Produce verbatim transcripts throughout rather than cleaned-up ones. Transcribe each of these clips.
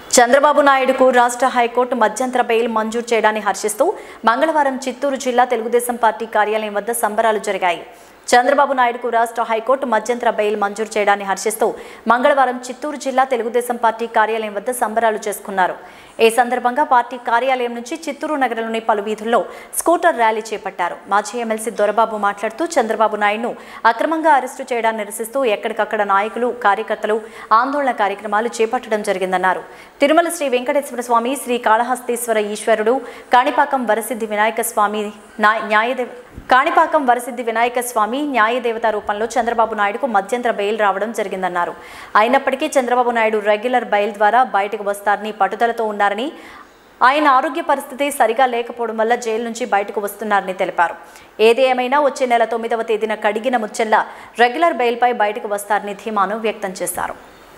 చంద్రబాబు నాయుడుకు రాష్ట్ర హైకోర్టు మధ్యంతర బెయిల్ మంజూరు చేయడాన్ని హర్షిస్తూ మంగళవారం చిత్తూరు జిల్లా తెలుగుదేశం పార్టీ కార్యాలయం వద్ద సంబరాలు జరిగాయి. చంద్రబాబు నాయుడుకు రాష్ట్ర హైకోర్టు మధ్యంతర బెయిల్ మంజూరు చేయడాన్ని హర్షిస్తూ మంగళవారం చిత్తూరు జిల్లా తెలుగుదేశం పార్టీ కార్యాలయం వద్ద సంబరాలు చేసుకున్నారు. ఈ సందర్భంగా పార్టీ కార్యాలయం నుంచి చిత్తూరు నగరంలోని పలు వీధుల్లో స్కూటర్ ర్యాలీ చేపట్టారు. మాజీ ఎమ్మెల్సీ దొరబాబు మాట్లాడుతూ చంద్రబాబు నాయుడును అక్రమంగా అరెస్టు చేయడాన్ని నిరసిస్తూ ఎక్కడికక్కడ నాయకులు, కార్యకర్తలు ఆందోళన కార్యక్రమాలు చేపట్టడం జరిగిందన్నారు. తిరుమల శ్రీ వెంకటేశ్వర స్వామి, శ్రీ కాళహస్తీశ్వర ఈశ్వరుడు, కాణిపాకం వరసిద్ధి వినాయక స్వామి న్యాయదేవ కాణిపాకం వరసిద్ధి వినాయక స్వామి న్యాయదేవత రూపంలో చంద్రబాబు నాయుడుకు మధ్యంతర బెయిల్ రావడం జరిగిందన్నారు. అయినప్పటికీ చంద్రబాబు నాయుడు రెగ్యులర్ బెయిల్ ద్వారా బయటకు వస్తారని పట్టుదలతో ఉన్నారని, ఆయన ఆరోగ్య పరిస్థితి సరిగా లేకపోవడం వల్ల జైలు నుంచి బయటకు వస్తున్నారని తెలిపారు. ఏది ఏమైనా వచ్చే నెల తొమ్మిదవ తేదీన కడిగిన ముచ్చెల్ల రెగ్యులర్ బెయిల్పై బయటకు వస్తారని ధీమాను వ్యక్తం చేశారు.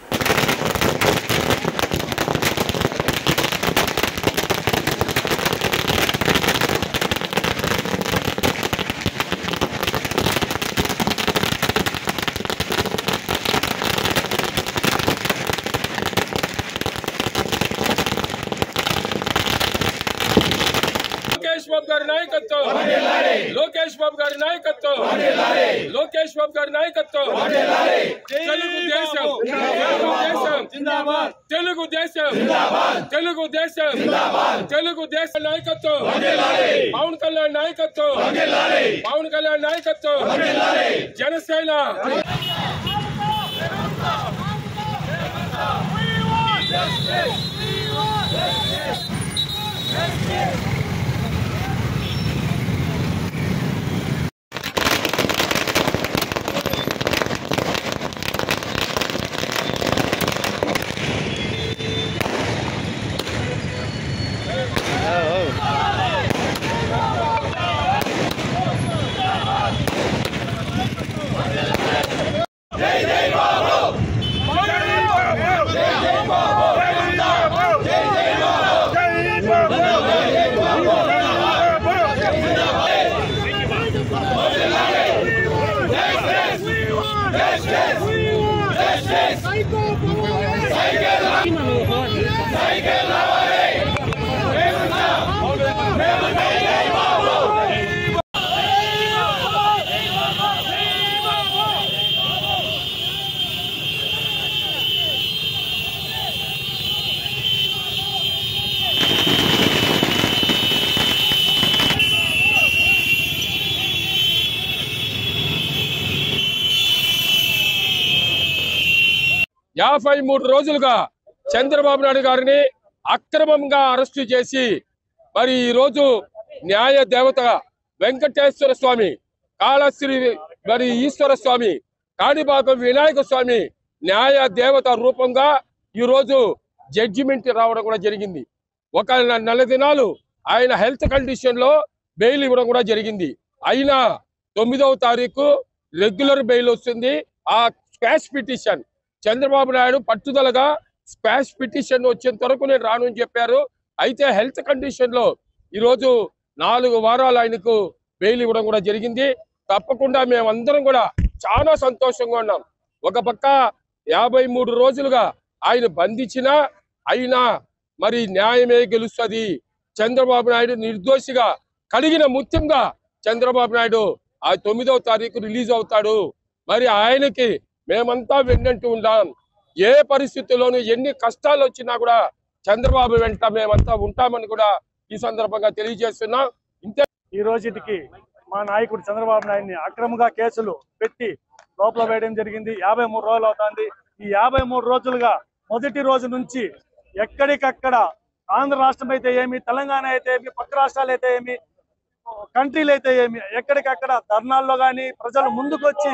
లోకేష్ బాబు గారి నాయకత్వం, లోకేష్ బాబు గారి నాయకత్వం, లోకేష్ బాబు గారి నాయకత్వం. తెలుగుదేశం, తెలుగుదేశం, తెలుగుదేశం, తెలుగుదేశం నాయకత్వం, పవన్ కళ్యాణ్ నాయకత్వం, పవన్ కళ్యాణ్ నాయకత్వం, జనసేన. యాభై మూడు రోజులుగా చంద్రబాబు నాయుడు గారిని అక్రమంగా అరెస్టు చేసి మరి ఈ రోజు న్యాయ దేవత వెంకటేశ్వర స్వామి, కాళశ్రీ మరి ఈశ్వర స్వామి, కాణిపాకం వినాయక స్వామి న్యాయ దేవత రూపంగా ఈ రోజు జడ్జిమెంట్ రావడం కూడా జరిగింది. ఒక నెల దినాలు ఆయన హెల్త్ కండిషన్ లో బెయిల్ ఇవ్వడం కూడా జరిగింది. అయినా తొమ్మిదవ తారీఖు రెగ్యులర్ బెయిల్ వస్తుంది. ఆ స్క్వాష్ పిటిషన్ చంద్రబాబు నాయుడు పట్టుదలగా స్క్వాష్ పిటిషన్ వచ్చేంత వరకు నేను రాను అని చెప్పారు. అయితే హెల్త్ కండిషన్ లో ఈరోజు నాలుగు వారాలు ఆయనకు బెయిల్ ఇవ్వడం కూడా జరిగింది. తప్పకుండా మేమందరం కూడా చాలా సంతోషంగా ఉన్నాం. ఒక పక్క యాభై మూడు రోజులుగా ఆయన బంధించినా అయినా మరి న్యాయమే గెలుస్తుంది. చంద్రబాబు నాయుడు నిర్దోషిగా కలిగిన ముత్యంగా చంద్రబాబు నాయుడు ఆ తొమ్మిదవ తారీఖు రిలీజ్ అవుతాడు. మరి ఆయనకి మేమంతా వెన్నంటూ ఉంటాం. ఏ పరిస్థితుల్లోనూ ఎన్ని కష్టాలు వచ్చినా కూడా చంద్రబాబు వెంట మేమంతా ఉంటామని కూడా ఈ సందర్భంగా తెలియజేస్తున్నాం. ఇంతే ఈ రోజుకి మా నాయకుడు చంద్రబాబు నాయుడిని అక్రమంగా కేసులు పెట్టి లోపల వేయడం జరిగింది. యాభై మూడు రోజులు అవుతుంది. ఈ యాభై మూడు రోజులుగా మొదటి రోజు నుంచి ఎక్కడికక్కడ ఆంధ్ర రాష్ట్రం అయితే ఏమి, తెలంగాణ అయితే ఏమి, పక్క రాష్ట్రాలు అయితే ఏమి, కంట్రీలు అయితే ఏమి, ఎక్కడికక్కడ ధర్నాల్లో కానీ ప్రజలు ముందుకొచ్చి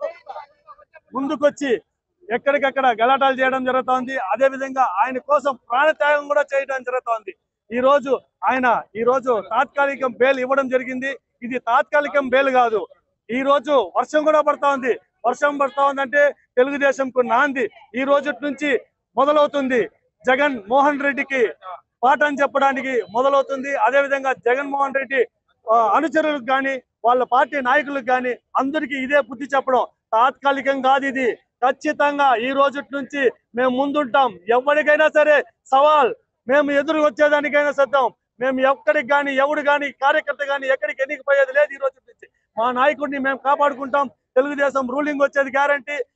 ముందుకొచ్చి ఎక్కడికక్కడ గలాటాలు చేయడం జరుగుతోంది. అదే విధంగా ఆయన కోసం ప్రాణత్యాగం కూడా చేయడం జరుగుతోంది. ఈ రోజు ఆయన ఈ రోజు తాత్కాలికం బెయిల్ ఇవ్వడం జరిగింది. ఇది తాత్కాలికం బెయిల్ కాదు. ఈ రోజు వర్షం కూడా పడతా ఉంది. వర్షం పడతా ఉందంటే తెలుగుదేశంకు నాంది ఈ రోజు నుంచి మొదలవుతుంది. జగన్ మోహన్ రెడ్డికి పాఠం చెప్పడానికి మొదలవుతుంది. అదే విధంగా జగన్మోహన్ రెడ్డి అనుచరులకు కానీ వాళ్ళ పార్టీ నాయకులకు కానీ అందరికీ ఇదే బుద్ధి చెప్పడం. తాత్కాలికం కాదు, ఇది ఖచ్చితంగా ఈ రోజు నుంచి మేము ముందుంటాం. ఎవరికైనా సరే సవాల్, మేము ఎదురు వచ్చేదానికైనా సిద్ధం. మేము ఎక్కడికి కానీ ఎవడు కానీ కార్యకర్త కానీ ఎక్కడికి ఎన్నికపోయేది లేదు. ఈ రోజు నుంచి మా నాయకుడిని మేము కాపాడుకుంటాం. తెలుగుదేశం రూలింగ్ వచ్చేది గ్యారంటీ.